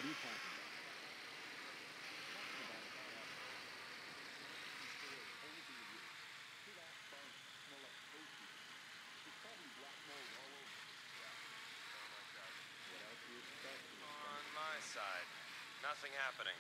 What are you talking about? On my side, nothing happening.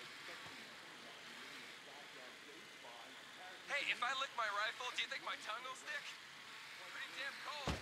Hey, if I lick my rifle, do you think my tongue will stick? Pretty damn cold.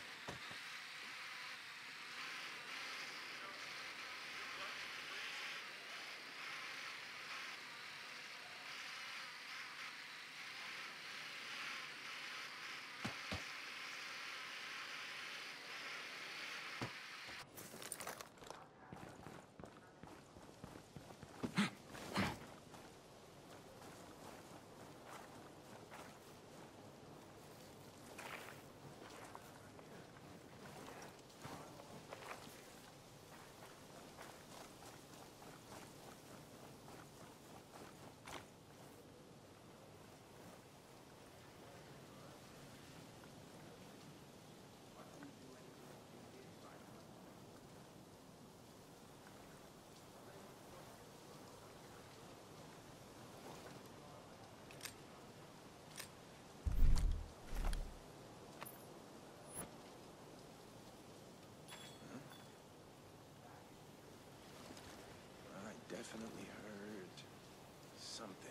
Definitely heard something.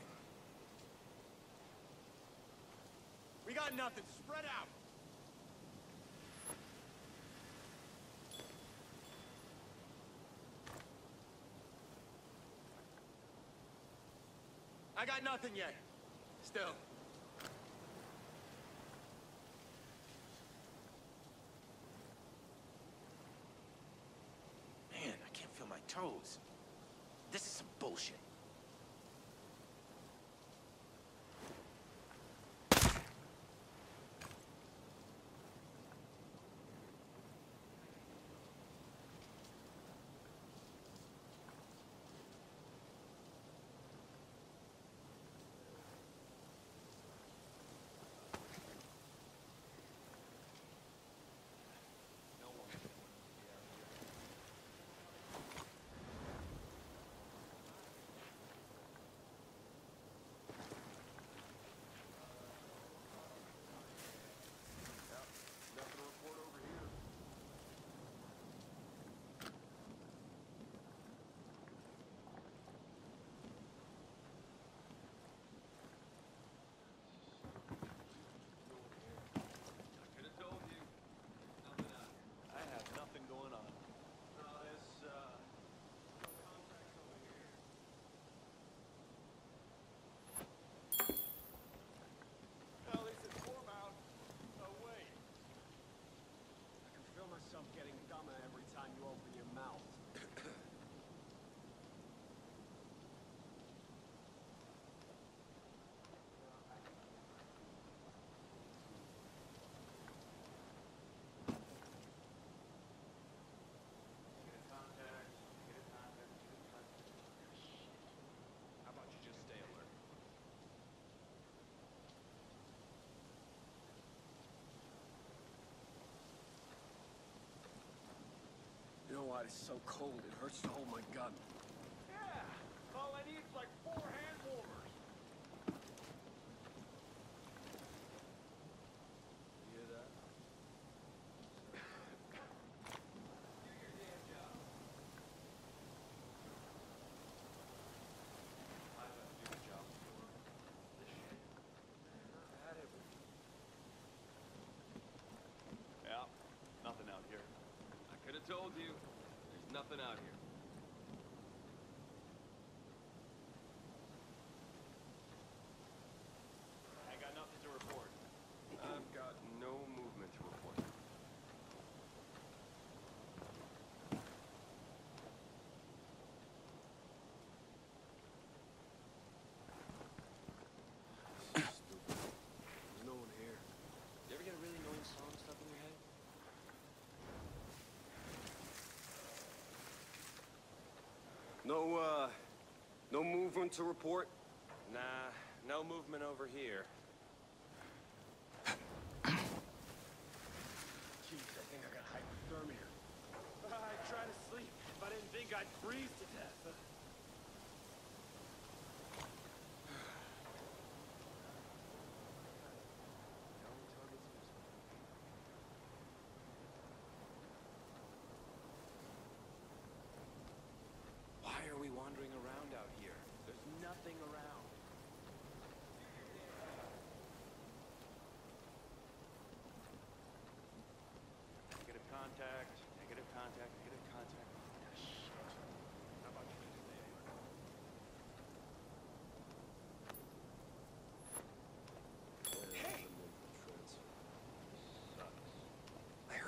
We got nothing. Spread out. I got nothing yet. Still. Man, I can't feel my toes. This is some bullshit. Getting dumber every time you open your mouth. How about you just stay alert? You know why it's so cold? It hurts to hold my gun. Yeah! All I need is like 4 hand warmers. You hear that? Do your damn job. I have to do the job for this shit. Not had it. Yeah, nothing out here. I could have told you. There's nothing out here. I got nothing to report. I've got no movement to report. Stupid. There's no one here. You ever get a really annoying song stuck in your head? No movement to report? Nah, no movement over here. Jeez, I think I got hypothermia. I'd try to sleep if I didn't think I'd freeze to death.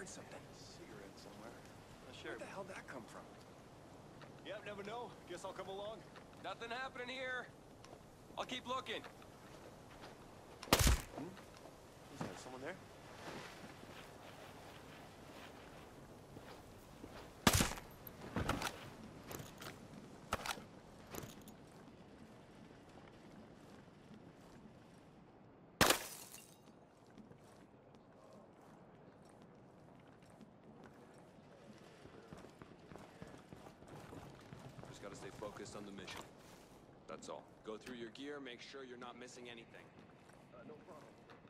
something. Cigarette somewhere. Sure. Where the hell did that come from? Yep, never know. Guess I'll come along. Nothing happening here. I'll keep looking. Is there someone there? Just gotta stay focused on the mission. That's all. Go through your gear, make sure you're not missing anything. No problem.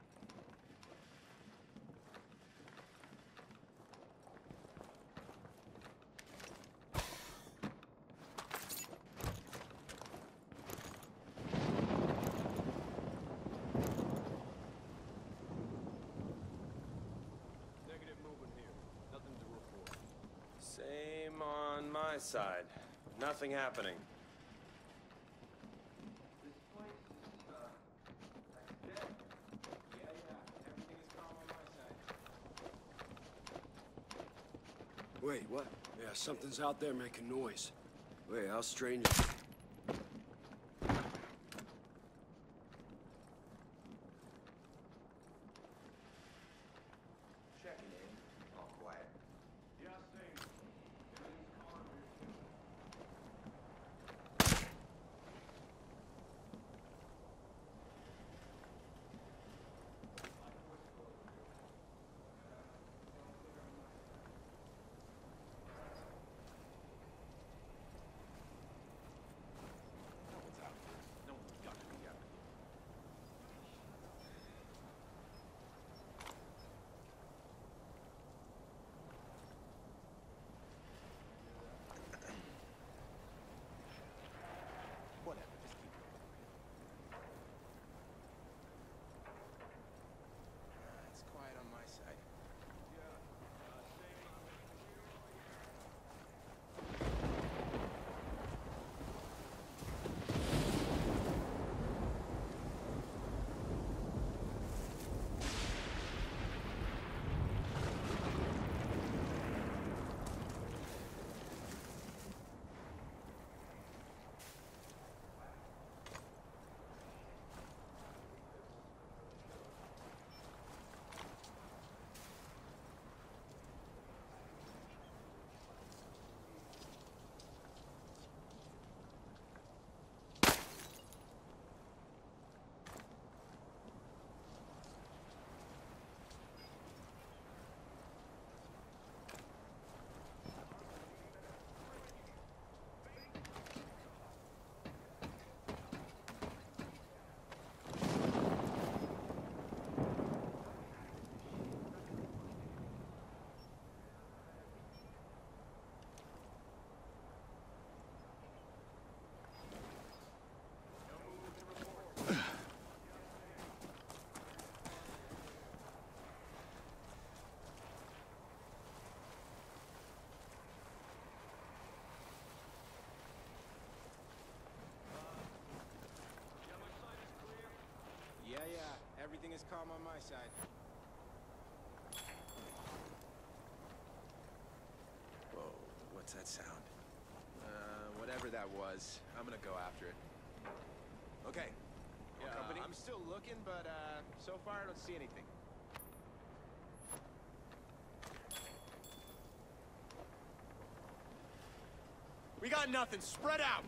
Negative movement here. Nothing to report. Same on my side. Nothing happening. Wait, what? Yeah, something's out there making noise. Wait, how strange. Checking in. All quiet. Yeah, same. No one's out here. No one's got to be out here. Whatever, just keep going. It's quiet on my side. Yeah, everything is calm on my side. Whoa, what's that sound? Whatever that was, I'm gonna go after it. Okay. Yeah, Company? I'm still looking, but so far I don't see anything. We got nothing. Spread out.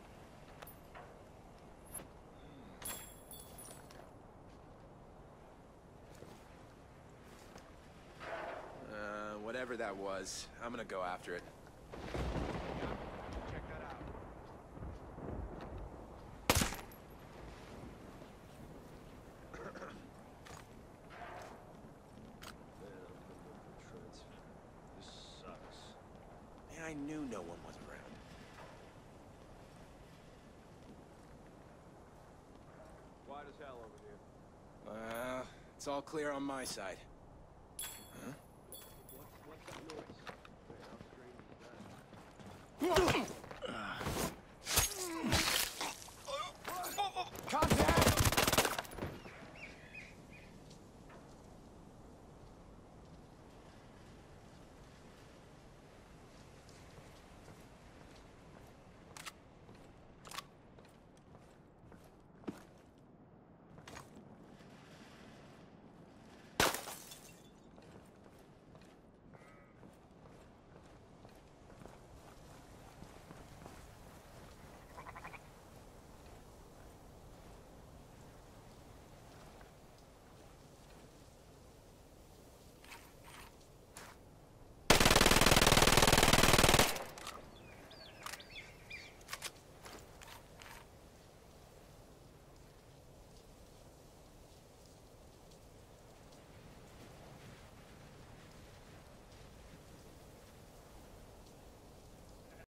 Whatever that was, I'm gonna go after it. Check that out. This sucks. Man, I knew no one was around. Quiet as hell over here. It's all clear on my side.